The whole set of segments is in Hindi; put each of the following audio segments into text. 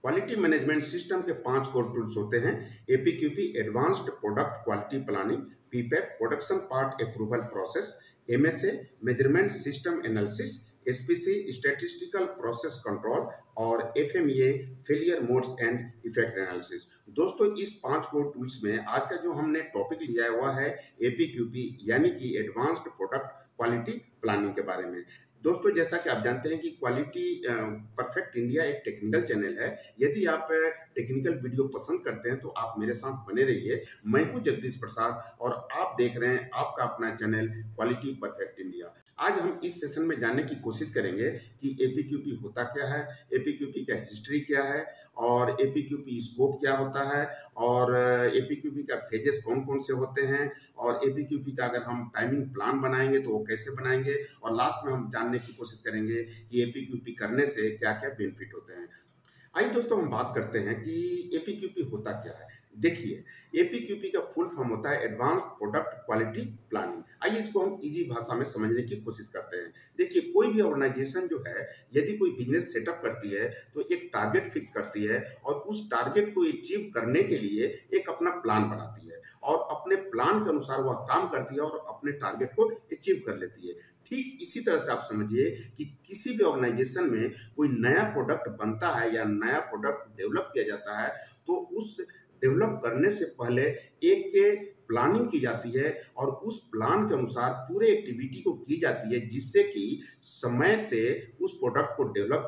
क्वालिटी मैनेजमेंट सिस्टम के 5 कोर टूल्स होते हैं। APQP advanced product quality planning, PPAP production part approval process, MSA measurement system analysis, SPC statistical process control और FMEA failure modes and effect analysis. दोस्तों, इस 5 कोर टूल्स में आज का जो हमने टॉपिक लिया हुआ है एपीक्यूपी यानी कि एडवांस्ड प्रोडक्ट क्वालिटी प्लानिंग के बारे में। दोस्तों, जैसा कि आप जानते हैं कि क्वालिटी परफेक्ट इंडिया एक टेक्निकल चैनल है। यदि आप टेक्निकल वीडियो पसंद करते हैं तो आप मेरे साथ बने रहिए। मैं हूं जगदीश प्रसाद और आप देख रहे हैं आपका अपना चैनल क्वालिटी परफेक्ट इंडिया। आज हम इस सेशन में जानने की कोशिश करेंगे कि एपीक्यूपी होता क्या है, एपीक्यूपी का हिस्ट्री क्या है और एपीक्यूपी स्कोप क्या होता है और एपीक्यूपी का फेजेस कौन कौन से होते हैं और एपीक्यूपी का अगर हम टाइमिंग प्लान बनाएंगे तो वो कैसे बनाएंगे और लास्ट में हम जानने की कोशिश करेंगे कि एपीक्यूपी करने से क्या क्या बेनिफिट होते हैं। आइए दोस्तों, हम बात करते हैं कि एपीक्यूपी होता क्या है। देखिए, एपीक्यूपी का फुल फॉर्म होता है एडवांस्ड प्रोडक्ट क्वालिटी प्लानिंग। आइए इसको हम इजी भाषा में समझने की कोशिश करते हैं। देखिए, कोई भी ऑर्गेनाइजेशन जो है यदि कोई बिजनेस सेटअप करती है तो एक टारगेट फिक्स करती है और उस टारगेट को अचीव करने के लिए एक अपना प्लान बनाती है और अपने प्लान के अनुसार वह काम करती है और अपने टारगेट को अचीव कर लेती है। ठीक इसी तरह से आप समझिए कि किसी भी ऑर्गेनाइजेशन में कोई नया प्रोडक्ट बनता है या नया प्रोडक्ट डेवलप किया जाता है तो उस डेवलप करने से पहले एक प्लानिंग की जाती है और उस प्लान के अनुसार पूरे एक्टिविटी को की जाती है जिससे कि समय से उस प्रोडक्ट को डेवलप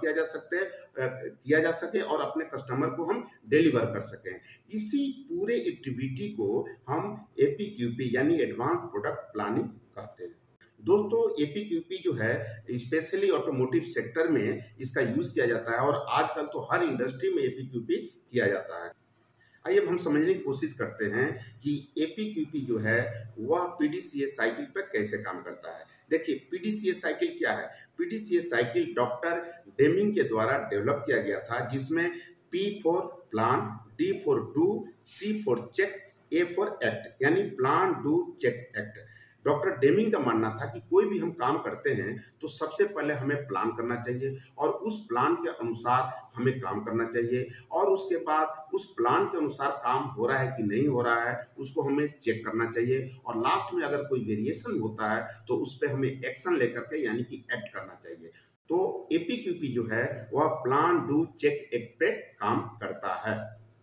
किया जा सके और अपने कस्टमर को हम डिलीवर कर सकें। इसी पूरे एक्टिविटी को हम एपीक्यूपी यानी एडवांस प्रोडक्ट प्लानिंग कहते हैं। दोस्तों, एपीक्यूपी जो है स्पेशली ऑटोमोटिव सेक्टर में इसका यूज किया जाता है और आजकल तो हर इंडस्ट्री में एपीक्यूपी किया जाता है। आइए अब हम समझने की कोशिश करते हैं कि एपीक्यूपी जो है वह पीडीसीए साइकिल पर कैसे काम करता है। देखिए, पीडीसीए साइकिल क्या है। पीडीसीए साइकिल डॉक्टर डेमिंग के द्वारा डेवलप किया गया था, जिसमें P for plan, D for do, C for check, A for act यानी plan do check act. Doctor Deming का मानना था कि कोई भी हम काम करते हैं तो सबसे पहले हमें प्लान करना चाहिए और उस प्लान के अनुसार हमें काम करना चाहिए और उसके बाद उस प्लान के अनुसार काम हो रहा है कि नहीं हो रहा है उसको हमें चेक करना चाहिए और लास्ट में अगर कोई वेरिएशन होता है तो उस पर हमें एक्शन लेकर के यानी कि एक्ट करना चाहिए। तो एपीक्यूपी जो है वह प्लान डू चेक एक्ट पे काम करता है।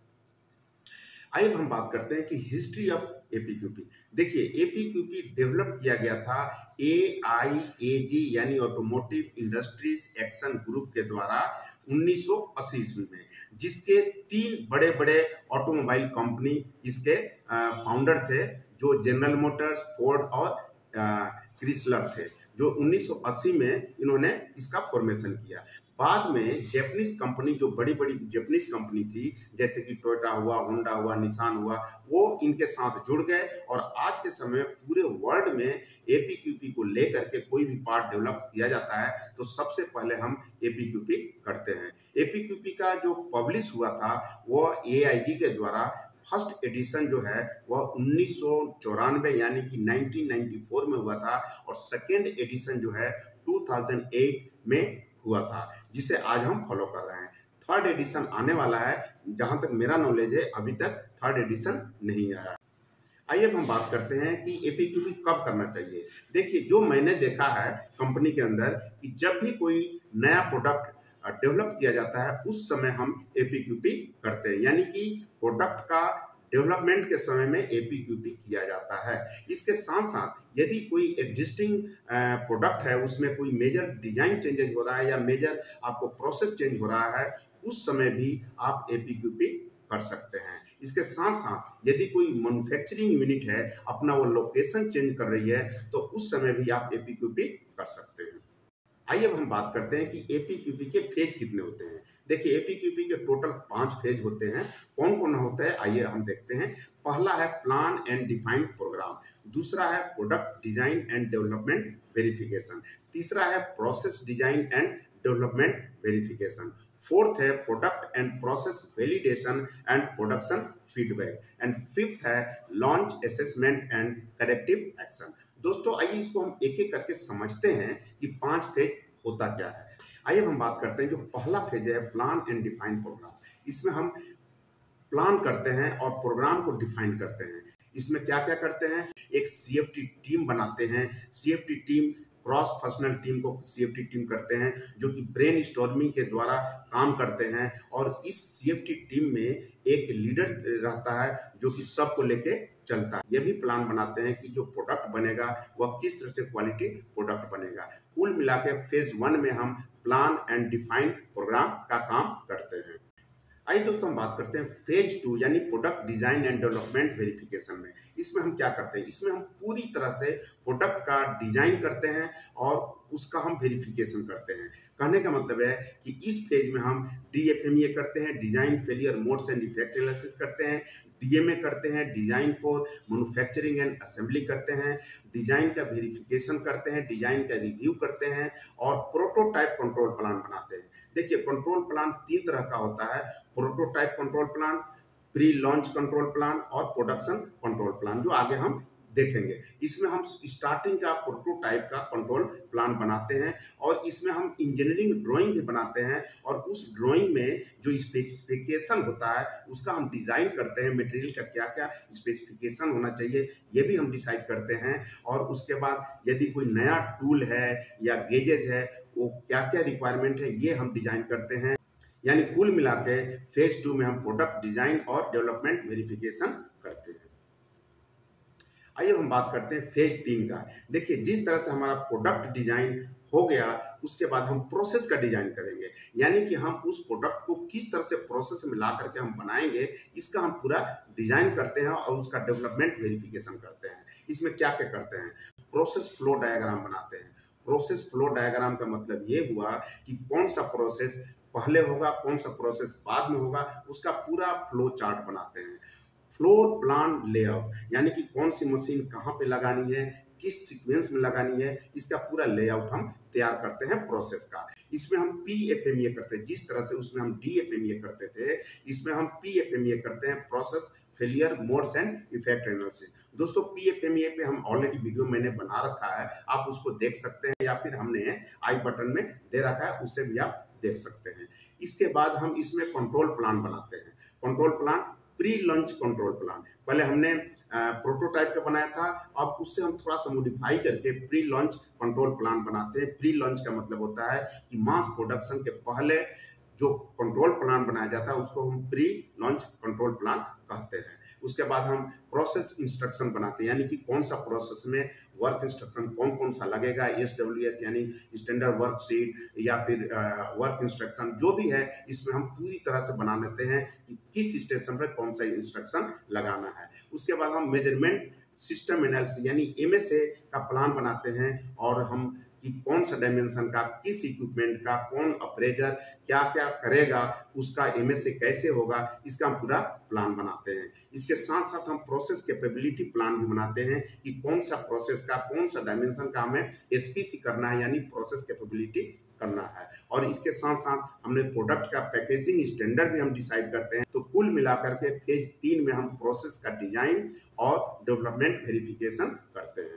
आइए हम बात करते हैं कि हिस्ट्री ऑफ एपीक्यूपी। देखिए, एपीक्यूपी डेवलप किया गया था AIAG यानी ऑटोमोटिव इंडस्ट्रीज एक्शन ग्रुप के द्वारा 1980 ईस्वी में, जिसके 3 बड़े बड़े ऑटोमोबाइल कंपनी इसके फाउंडर थे, जो जनरल मोटर्स, फोर्ड और क्रिसलर थे, जो 1980 में इन्होंने इसका फॉर्मेशन किया। बाद में जैपनीज कंपनी, जो बड़ी बड़ी जैपनीज कंपनी थी जैसे कि टोयोटा हुआ, होंडा हुआ, निसान हुआ, वो इनके साथ जुड़ गए और आज के समय पूरे वर्ल्ड में एपीक्यूपी को लेकर के कोई भी पार्ट डेवलप किया जाता है तो सबसे पहले हम एपीक्यूपी करते हैं। एपीक्यूपी का जो पब्लिश हुआ था वो AIG के द्वारा फर्स्ट एडिशन जो है वह 1994 यानी कि 1994 में हुआ था और सेकेंड एडिशन जो है 2008 में हुआ था, जिसे आज हम फॉलो कर रहे हैं। थर्ड एडिशन आने वाला है, जहां तक मेरा नॉलेज है अभी तक थर्ड एडिशन नहीं आया। आइए अब हम बात करते हैं कि एपीक्यूपी कब करना चाहिए। देखिए, जो मैंने देखा है कंपनी के अंदर कि जब भी कोई नया प्रोडक्ट डेवलप किया जाता है उस समय हम एपीक्यूपी करते हैं, यानी कि प्रोडक्ट का डेवलपमेंट के समय में एपीक्यूपी किया जाता है। इसके साथ साथ यदि कोई एग्जिस्टिंग प्रोडक्ट है उसमें कोई मेजर डिजाइन चेंजेस हो रहा है या मेजर आपको प्रोसेस चेंज हो रहा है उस समय भी आप एपीक्यूपी कर सकते हैं। इसके साथ साथ यदि कोई मैन्युफैक्चरिंग यूनिट है, अपना वो लोकेशन चेंज कर रही है तो उस समय भी आप एपीक्यूपी कर सकते हैं। आइए अब हम बात करते हैं कि एपीक्यूपी के फेज कितने होते हैं। देखिए, एपीक्यूपी के टोटल 5 फेज होते हैं। कौन कौन होता है आइए हम देखते हैं। पहला है प्लान एंड डिफाइंड प्रोग्राम, दूसरा है product design and development verification, तीसरा है process design and development verification, fourth है product and process validation and production feedback and fifth है launch assessment and corrective action. दोस्तों, आइए इसको हम एक एक करके समझते हैं कि 5 फेज होता क्या है। आइए अब हम बात करते हैं जो पहला फेज है प्लान एंड डिफाइन प्रोग्राम। इसमें हम प्लान करते हैं और प्रोग्राम को डिफाइन करते हैं। इसमें क्या क्या करते हैं, एक सीएफटी टीम बनाते हैं। CFT team cross functional team को सीएफटी टीम करते हैं जो कि ब्रेन स्टॉर्मिंग के द्वारा काम करते हैं। और इस सीएफटी टीम में एक लीडर रहता है जो कि सबको लेके चलता है। ये भी प्लान बनाते हैं कि जो प्रोडक्ट बनेगा वह किस तरह से क्वालिटी प्रोडक्ट बनेगा। कुल मिला के फेज 1 में हम प्लान एंड डिफाइन प्रोग्राम का काम करते हैं। आइए दोस्तों हम बात करते हैं फेज 2 यानी product design and development verification में। इसमें हम क्या करते हैं, इसमें हम पूरी तरह से प्रोडक्ट का डिजाइन करते हैं और उसका हम वेरिफिकेशन करते हैं। कहने का मतलब है कि इस फेज में हम DFMEA करते हैं, design failure modes and effect analysis करते हैं, DMA करते हैं, design for manufacturing and assembly करते हैं, डिजाइन का वेरिफिकेशन करते हैं, डिजाइन का रिव्यू करते हैं और प्रोटोटाइप कंट्रोल प्लान बनाते हैं। देखिए कंट्रोल प्लान 3 तरह का होता है, prototype control plan, pre launch control plan और प्रोडक्शन कंट्रोल प्लान, जो आगे हम देखेंगे। इसमें हम स्टार्टिंग का प्रोटोटाइप का कंट्रोल प्लान बनाते हैं और इसमें हम इंजीनियरिंग ड्राइंग भी बनाते हैं और उस ड्राइंग में जो स्पेसिफिकेशन होता है उसका हम डिज़ाइन करते हैं। मटेरियल का क्या क्या स्पेसिफिकेशन होना चाहिए ये भी हम डिसाइड करते हैं। और उसके बाद यदि कोई नया टूल है या गेजेज है वो क्या क्या रिक्वायरमेंट है ये हम डिज़ाइन करते हैं। यानी कुल मिला के फेज 2 में हम प्रोडक्ट डिज़ाइन और डेवलपमेंट वेरिफिकेशन करते हैं। आइए हम बात करते हैं फेज 3 का। देखिए जिस तरह से हमारा प्रोडक्ट डिजाइन हो गया उसके बाद हम प्रोसेस का डिजाइन करेंगे, यानी कि हम उस प्रोडक्ट को किस तरह से प्रोसेस में ला करके हम बनाएंगे इसका हम पूरा डिजाइन करते हैं और उसका डेवलपमेंट वेरिफिकेशन करते हैं। इसमें क्या क्या करते हैं, प्रोसेस फ्लो डायग्राम बनाते हैं। प्रोसेस फ्लो डायग्राम का मतलब ये हुआ कि कौन सा प्रोसेस पहले होगा, कौन सा प्रोसेस बाद में होगा, उसका पूरा फ्लो चार्ट बनाते हैं। फ्लोर प्लान लेआउट यानी कि कौन सी मशीन कहाँ पे लगानी है, किस सीक्वेंस में लगानी है, इसका पूरा लेआउट हम तैयार करते हैं प्रोसेस का। इसमें हम PFMEA करते हैं, जिस तरह से उसमें हम DFMEA करते थे इसमें हम PFMEA करते हैं, process failure modes and effect analysis. दोस्तों PFMEA पे हम ऑलरेडी वीडियो मैंने बना रखा है, आप उसको देख सकते हैं या फिर हमने आई बटन में दे रखा है उससे भी आप देख सकते हैं। इसके बाद हम इसमें कंट्रोल प्लान बनाते हैं। Control plan pre launch control plan, पहले हमने प्रोटोटाइप का बनाया था, अब उससे हम थोड़ा सा मॉडिफाई करके प्री लॉन्च कंट्रोल प्लान बनाते हैं। प्री लॉन्च का मतलब होता है कि मास प्रोडक्शन के पहले जो कंट्रोल प्लान बनाया जाता है उसको हम प्री लॉन्च कंट्रोल प्लान कहते हैं। उसके बाद हम प्रोसेस इंस्ट्रक्शन बनाते हैं, यानी कि कौन सा प्रोसेस में वर्क इंस्ट्रक्शन कौन कौन सा लगेगा, SWS यानी स्टैंडर्ड वर्कशीट या फिर वर्क इंस्ट्रक्शन जो भी है इसमें हम पूरी तरह से बना लेते हैं कि किस स्टेशन पर कौन सा इंस्ट्रक्शन लगाना है। उसके बाद हम मेजरमेंट सिस्टम एनालिसिस यानी MSA का प्लान बनाते हैं और हम कि कौन सा डायमेंशन का, किस इक्विपमेंट का, कौन अप्रेजर क्या क्या करेगा, उसका MSA कैसे होगा, इसका हम पूरा प्लान बनाते हैं। इसके साथ साथ हम प्रोसेस कैपेबिलिटी प्लान भी बनाते हैं कि कौन सा प्रोसेस का कौन सा डायमेंशन का हमें SPC करना है यानी प्रोसेस कैपेबिलिटी करना है। और इसके साथ साथ हमने प्रोडक्ट का पैकेजिंग स्टैंडर्ड भी हम डिसाइड करते हैं। तो कुल मिलाकर के फेज 3 में हम प्रोसेस का डिजाइन और डेवलपमेंट वेरिफिकेशन करते हैं।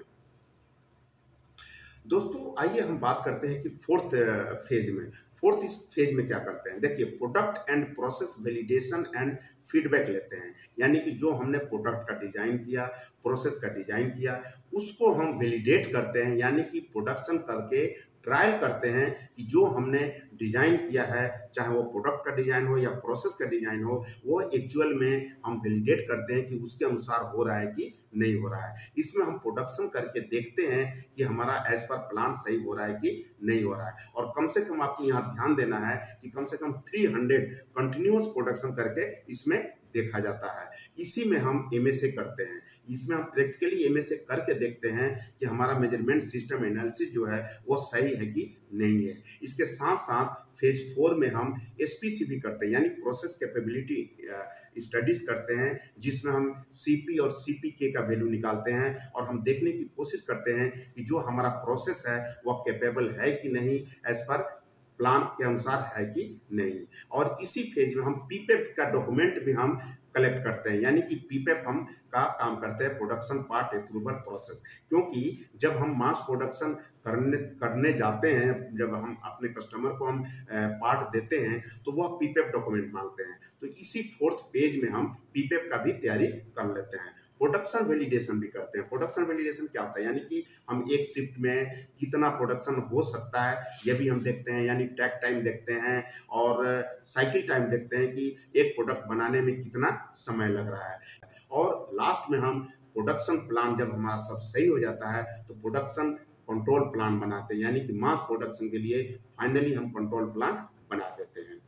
दोस्तों आइए हम बात करते हैं कि फोर्थ इस फेज में क्या करते हैं। देखिए product and process validation and feedback लेते हैं, यानी कि जो हमने प्रोडक्ट का डिजाइन किया, प्रोसेस का डिजाइन किया, उसको हम वैलिडेट करते हैं, यानी कि प्रोडक्शन करके ट्रायल करते हैं कि जो हमने डिजाइन किया है, चाहे वो प्रोडक्ट का डिजाइन हो या प्रोसेस का डिजाइन हो, वो एक्चुअल में हम वैलिडेट करते हैं कि उसके अनुसार हो रहा है कि नहीं हो रहा है। इसमें हम प्रोडक्शन करके देखते हैं कि हमारा एज पर प्लान सही हो रहा है कि नहीं हो रहा है। और कम से कम आपको यहाँ ध्यान देना है कि कम से कम 300 कंटिन्यूअस प्रोडक्शन करके इसमें देखा जाता है। इसी में हम MSA करते हैं। इसमें हम प्रैक्टिकली MSA करके देखते हैं कि हमारा मेजरमेंट सिस्टम एनालिसिस जो है वो सही है कि नहीं है। इसके साथ साथ फेज 4 में हम SPC भी करते हैं, यानी प्रोसेस कैपेबिलिटी स्टडीज करते हैं, जिसमें हम CP और CPK का वैल्यू निकालते हैं और हम देखने की कोशिश करते हैं कि जो हमारा प्रोसेस है वह कैपेबल है कि नहीं, एज पर प्लान के अनुसार है कि नहीं। और इसी फेज में हम PPAP का डॉक्यूमेंट भी हम कलेक्ट करते हैं, यानी कि पीपेप हम का काम करते हैं प्रोडक्शन पार्ट अप्रूवल प्रोसेस। क्योंकि जब हम मास प्रोडक्शन करने जाते हैं, जब हम अपने कस्टमर को हम पार्ट देते हैं तो वह पीपेप डॉक्यूमेंट मांगते हैं। तो इसी 4th पेज में हम पीपेप का भी तैयारी कर लेते हैं। प्रोडक्शन वैलिडेशन भी करते हैं। प्रोडक्शन वैलिडेशन क्या होता है, यानी कि हम एक शिफ्ट में कितना प्रोडक्शन हो सकता है यह भी हम देखते हैं, यानी टैक टाइम देखते हैं और साइकिल टाइम देखते हैं कि एक प्रोडक्ट बनाने में कितना समय लग रहा है। और लास्ट में हम प्रोडक्शन प्लान, जब हमारा सब सही हो जाता है तो प्रोडक्शन कंट्रोल प्लान बनाते हैं, यानी कि मास प्रोडक्शन के लिए फाइनली हम कंट्रोल प्लान बना देते हैं।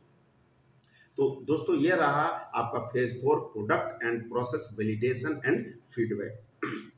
तो दोस्तों ये रहा आपका phase 4 product and process validation and feedback.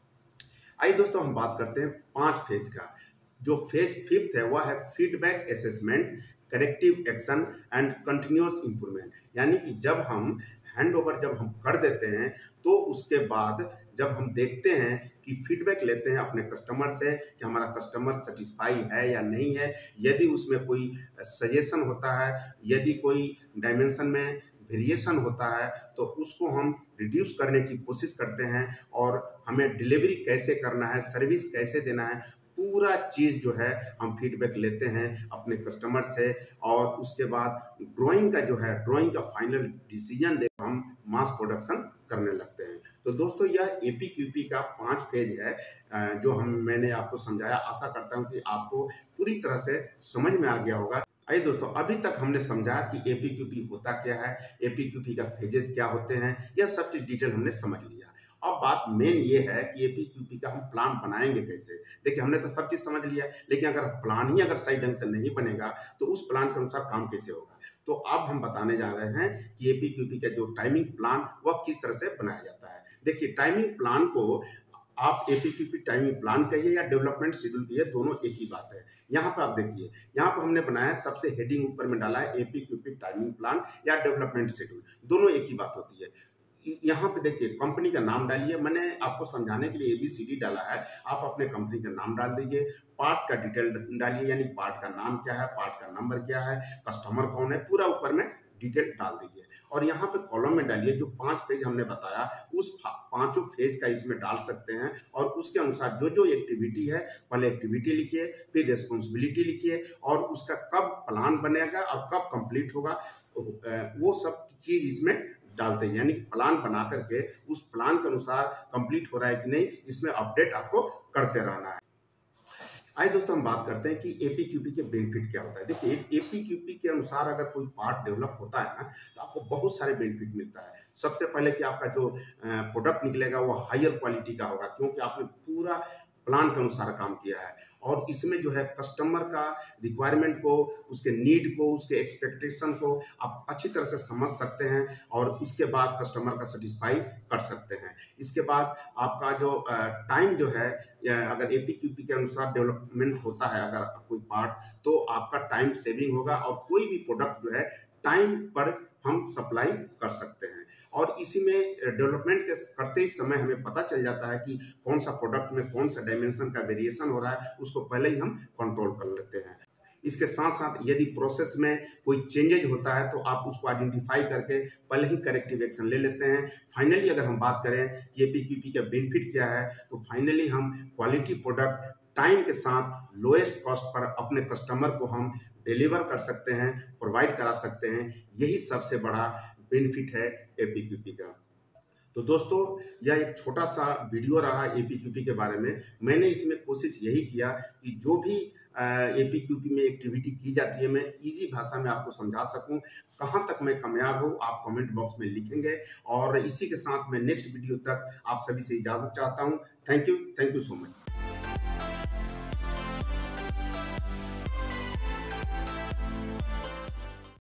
आइए दोस्तों हम बात करते हैं 5 फेज का। जो फेज 5th है वह है feedback assessment, corrective action and continuous improvement. यानी कि जब हम हैंडओवर जब हम कर देते हैं तो उसके बाद जब हम देखते हैं कि फीडबैक लेते हैं अपने कस्टमर से कि हमारा कस्टमर सेटिस्फाई है या नहीं है, यदि उसमें कोई सजेशन होता है, यदि कोई डायमेंशन में वेरिएशन होता है तो उसको हम रिड्यूस करने की कोशिश करते हैं और हमें डिलीवरी कैसे करना है, सर्विस कैसे देना है, पूरा चीज़ जो है हम फीडबैक लेते हैं अपने कस्टमर से। और उसके बाद ड्राइंग का जो है, ड्राइंग का फाइनल डिसीजन दे हम मास प्रोडक्शन करने लगते हैं। तो दोस्तों यह एपीक्यूपी का 5 फेज है जो मैंने आपको समझाया। आशा करता हूं कि आपको पूरी तरह से समझ में आ गया होगा। आइए दोस्तों, अभी तक हमने समझा कि एपीक्यूपी होता क्या है, एपीक्यूपी का फेजेस क्या होते हैं, यह सब चीज डिटेल हमने समझ लिया। अब बात मेन ये है कि एपीक्यूपी का हम प्लान बनाएंगे कैसे। देखिए हमने तो सब चीज समझ लिया, लेकिन अगर प्लान ही अगर सही ढंग से नहीं बनेगा तो उस प्लान के अनुसार काम कैसे होगा। तो अब हम बताने जा रहे हैं कि एपीक्यूपी का जो टाइमिंग प्लान वह किस तरह से बनाया जाता है। देखिए टाइमिंग प्लान को आप एपीक्यूपी टाइमिंग प्लान कहिए या डेवलपमेंट शेड्यूल कहिए, दोनों एक ही बात है। यहाँ पर आप देखिए, यहाँ पर हमने बनाया सबसे हेडिंग ऊपर में डाला है एपीक्यूपी टाइमिंग प्लान या डेवलपमेंट शेड्यूल, दोनों एक ही बात होती है। यहाँ पे देखिए कंपनी का नाम डालिए, मैंने आपको समझाने के लिए ABCD डाला है, आप अपने कंपनी का नाम डाल दीजिए। पार्ट्स का डिटेल डालिए, यानी पार्ट का नाम क्या है, पार्ट का नंबर क्या है, कस्टमर कौन है, पूरा ऊपर में डिटेल डाल दीजिए। और यहाँ पे कॉलम में डालिए जो 5 पेज हमने बताया, उस 5 फेज का इसमें डाल सकते हैं। और उसके अनुसार जो जो एक्टिविटी है, पहले एक्टिविटी लिखिए, फिर रिस्पॉन्सिबिलिटी लिखिए, और उसका कब प्लान बनेगा और कब कंप्लीट होगा वो सब चीज इसमें डालते हैं। यानी प्लान बना करके उस प्लान के अनुसार कंप्लीट हो रहा है कि नहीं, इसमें अपडेट आपको करते रहना है। आइए दोस्तों हम बात करते हैं कि एपीक्यूपी के बेनिफिट क्या होता है। देखिए एपीक्यूपी के अनुसार अगर कोई पार्ट डेवलप होता है ना तो आपको बहुत सारे बेनिफिट मिलता है। सबसे पहले कि आपका जो प्रोडक्ट निकलेगा वो हायर क्वालिटी का होगा, क्योंकि आपने पूरा प्लान के अनुसार काम किया है। और इसमें जो है कस्टमर का रिक्वायरमेंट को, उसके नीड को, उसके एक्सपेक्टेशन को आप अच्छी तरह से समझ सकते हैं और उसके बाद कस्टमर का सेटिस्फाई कर सकते हैं। इसके बाद आपका जो टाइम जो है, अगर एपीक्यूपी के अनुसार डेवलपमेंट होता है अगर कोई पार्ट, तो आपका टाइम सेविंग होगा और कोई भी प्रोडक्ट जो है टाइम पर हम सप्लाई कर सकते हैं। और इसी में डेवलपमेंट के करते ही समय हमें पता चल जाता है कि कौन सा प्रोडक्ट में कौन सा डायमेंशन का वेरिएशन हो रहा है, उसको पहले ही हम कंट्रोल कर लेते हैं। इसके साथ साथ यदि प्रोसेस में कोई चेंजेज होता है तो आप उसको आइडेंटिफाई करके पहले ही करेक्टिव एक्शन ले लेते हैं। फाइनली अगर हम बात करें कि एपीक्यूपी का बेनिफिट क्या है, तो फाइनली हम क्वालिटी प्रोडक्ट टाइम के साथ लोएस्ट कॉस्ट पर अपने कस्टमर को हम डिलीवर कर सकते हैं, प्रोवाइड करा सकते हैं। यही सबसे बड़ा बेनिफिट है एपीक्यूपी का। तो दोस्तों यह एक छोटा सा वीडियो रहा एपीक्यूपी के बारे में। मैंने इसमें कोशिश यही किया कि जो भी एपीक्यूपी में एक्टिविटी की जाती है मैं इजी भाषा में आपको समझा सकूं। कहां तक मैं कामयाब हूं आप कमेंट बॉक्स में लिखेंगे। और इसी के साथ मैं नेक्स्ट वीडियो तक आप सभी से इजाज़त चाहता हूं। Thank you so much.